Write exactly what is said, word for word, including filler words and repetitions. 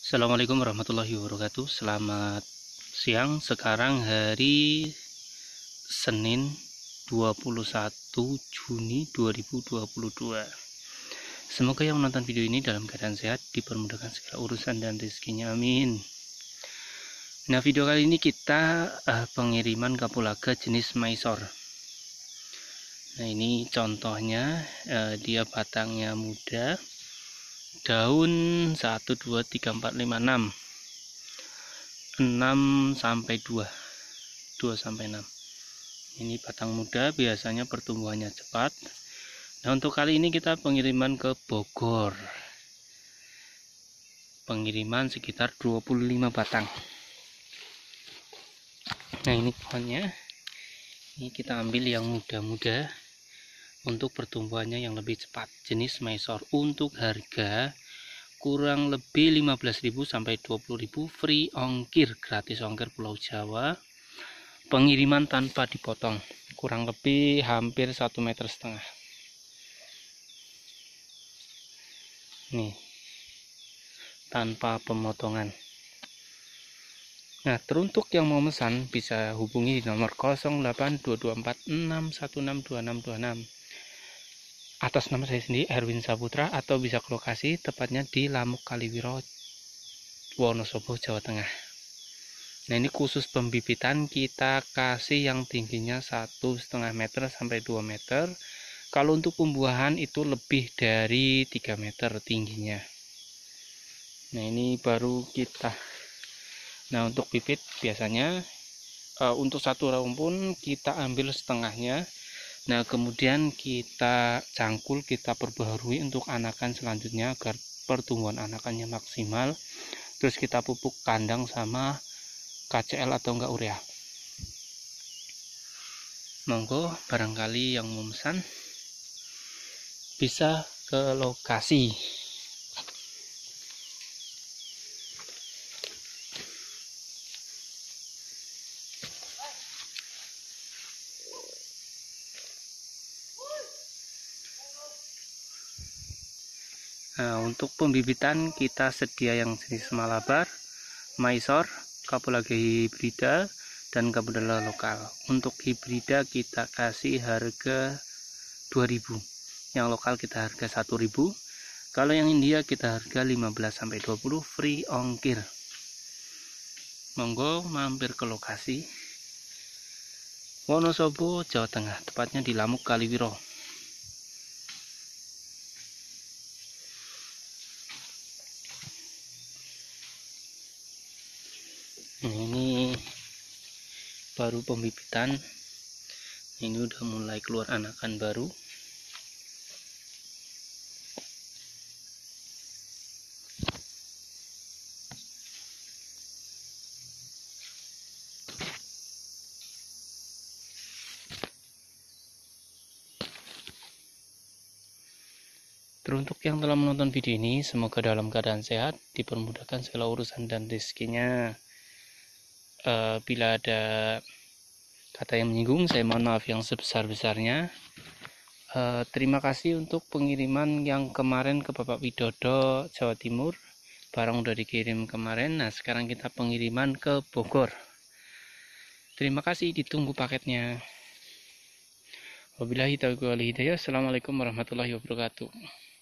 Assalamualaikum warahmatullahi wabarakatuh. Selamat siang. Sekarang hari Senin dua puluh satu Juni dua ribu dua puluh dua. Semoga yang menonton video ini dalam keadaan sehat, dipermudahkan segala urusan dan rezekinya, amin. Nah, video kali ini kita uh, pengiriman kapulaga jenis Mysore. Nah, ini contohnya, uh, dia batangnya muda, daun satu dua tiga empat lima enam enam sampai dua dua sampai enam. Ini batang muda, biasanya pertumbuhannya cepat. Nah, untuk kali ini kita pengiriman ke Bogor, pengiriman sekitar dua puluh lima batang. Nah, ini pohonnya, ini kita ambil yang muda-muda untuk pertumbuhannya yang lebih cepat, jenis Mysore. Untuk harga kurang lebih lima belas ribu sampai dua puluh ribu, free ongkir, gratis ongkir Pulau Jawa, pengiriman tanpa dipotong, kurang lebih hampir satu meter setengah. Nih, tanpa pemotongan. Nah, teruntuk yang mau mesan bisa hubungi di nomor nol delapan dua dua empat enam satu enam dua enam dua enam atas nama saya sendiri, Erwin Saputra, atau bisa ke lokasi tepatnya di Lamuk Kaliwiro, Wonosobo, Jawa Tengah. Nah, ini khusus pembibitan kita kasih yang tingginya satu setengah meter sampai dua meter. Kalau untuk pembuahan itu lebih dari tiga meter tingginya. Nah, ini baru kita. Nah, untuk bibit biasanya uh, untuk satu rumpun kita ambil setengahnya. Nah, kemudian kita cangkul, kita perbaharui untuk anakan selanjutnya agar pertumbuhan anakannya maksimal. Terus kita pupuk kandang sama K C L atau enggak urea. Monggo barangkali yang mau memesan bisa ke lokasi. Nah, untuk pembibitan kita sedia yang jenis Malabar, Mysore, kapulaga hibrida, dan kapulaga lokal. Untuk hibrida kita kasih harga dua ribu, yang lokal kita harga satu ribu. Kalau yang India kita harga lima belas sampai dua puluh, free ongkir. Monggo mampir ke lokasi Wonosobo, Jawa Tengah, tepatnya di Lamuk Kaliwiro. Ini baru pembibitan, ini udah mulai keluar anakan baru. Teruntuk yang telah menonton video ini, semoga dalam keadaan sehat, dipermudahkan segala urusan dan rezekinya. Uh, bila ada kata yang menyinggung, saya mohon maaf yang sebesar-besarnya. Uh, terima kasih untuk pengiriman yang kemarin ke Bapak Widodo, Jawa Timur. Barang udah dikirim kemarin. Nah, sekarang kita pengiriman ke Bogor. Terima kasih, ditunggu paketnya. Wabillahi taufiq wal hidayah. Assalamualaikum warahmatullahi wabarakatuh.